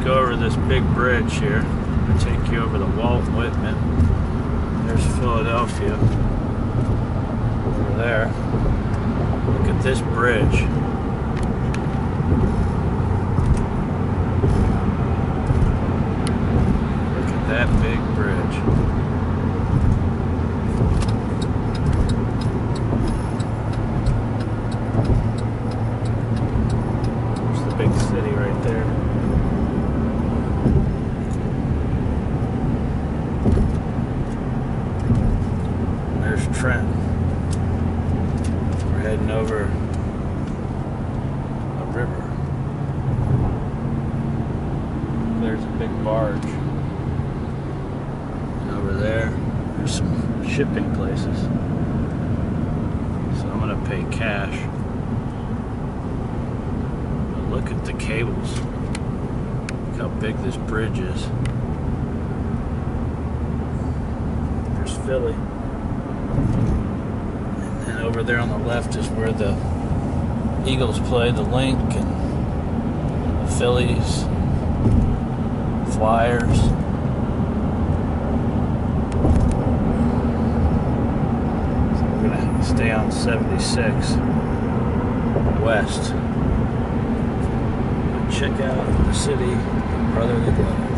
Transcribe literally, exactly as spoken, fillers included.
go over this big bridge here. I'm going to take you over to Walt Whitman. There's Philadelphia. Over there. Look at this bridge. Look at that big bridge. Big city right there. And there's Trent. We're heading over a river. There's a big barge. And over there, there's some shipping places. So I'm gonna pay cash. Look at the cables. Look how big this bridge is. There's Philly. And then over there on the left is where the Eagles play, the Link, and the Phillies, Flyers. So we're gonna stay on seventy-six west. Check out the city, brotherly love.